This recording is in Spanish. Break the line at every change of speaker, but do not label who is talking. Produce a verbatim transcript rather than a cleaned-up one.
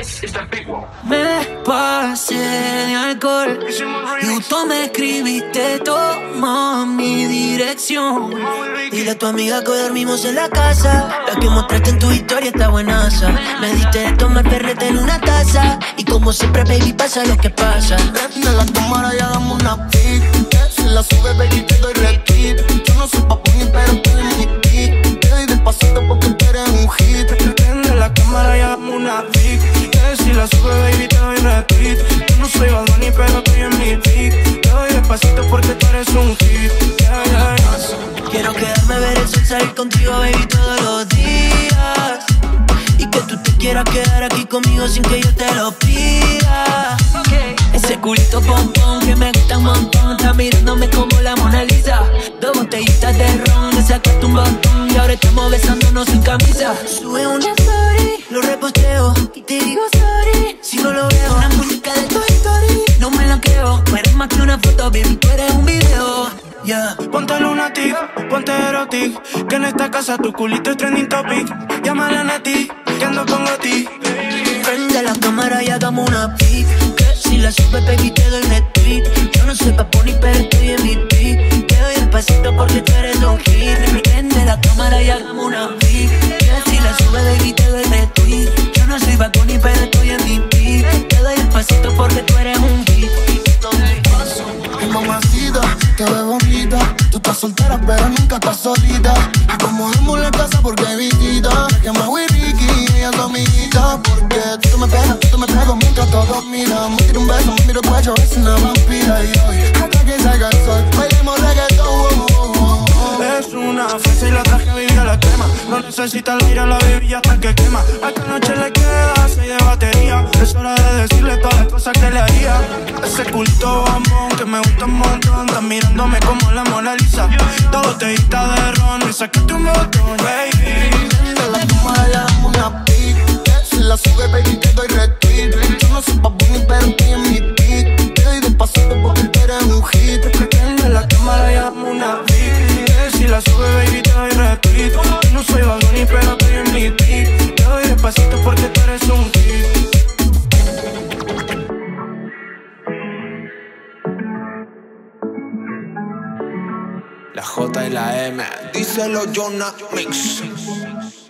Me pasé de alcohol y justo me escribiste, toma mi dirección. Dile a tu amiga que dormimos en la casa. La que mostraste en tu historia está buenaza. Me diste de tomar perrete en una taza. Y como siempre, baby, pasa lo que pasa.
Prende la cámara y hagamos una pic. Si la sube, baby, te doy retweet. Yo no soy papu ni pero estoy en mi pic. Te doy despacito porque tú eres un hit. Prende la cámara y hagamos una pic. Si la sube, baby, te doy retweet. Yo no soy Bad Bunny, pero estoy en mi pic. Te doy despacito porque tú eres un hit. Yeah, yeah, yeah.
Quiero quedarme a ver el sol salir contigo, baby, todos los días. Y que tú te quieras quedar aquí conmigo sin que yo te lo pida. Ese culito pompón que me gusta un montón. Está mirándome como la Mona Lisa. Dos botellitas de ron, le sacaste un botón. Y ahora estamos besándonos sin camisa. Sube una story, lo reposteo y te digo sorry si no lo veo. Una música de Toy Story, no me la creo. No eres más que una foto, baby, tú eres un video. Yeah.
Ponte lunatic, ponte erotic. Que en esta casa tu culito es trending topic. Llámala a Nati, que ando con Goti.
Prende la cámara y hagamos una pic. Que si la sube, baby, te doy retweet. Yo no soy Bad Bunny, pero estoy en mi pic. Te doy despacito porque tú eres un hit. Prende la cámara y hagamos una pic. Que si la sube, baby, te doy retweet. Yo no soy Bad Bunny, pero estoy en mi pic. Te doy despacito porque tú eres un hit.
Mi mamacita, te ves bonita. Tú estás soltera pero nunca estás solita. Acomodemos la casa porque hay visita. Que me voy Ricky y ella es tu amiguita. Porque tú me pegas, tú me pego mientras todos miran. Me tiro un beso, me miro el cuello, es una vampira. Y hoy, hasta que salga el sol, bailemos reggaetón. Oh, oh, oh. Es una fresa y la traje a vivir a la crema. No necesita el aire, la bebida hasta que quema. A esta noche le queda seis de batería. Es hora de decirle todas las cosas que le haría. Ese culto bombón que me gusta un montón. Está mirándome como la Mona Lisa. Dos botellitas de ron, le sacaste un botón, baby. De la cámara le damos una pic. Si la sube, baby, te doy retweet. Yo no soy Bad Bunny, pero estoy en mi pic. Te doy despacito porque tú eres un hit. Prende la cámara y damos una pic. Si la sube, baby, te doy retweet. Yo no soy Bad Bunny, pero estoy en mi pic. Te doy despacito porque tú eres un hit.
La J y la M, díselo Jonah Mix.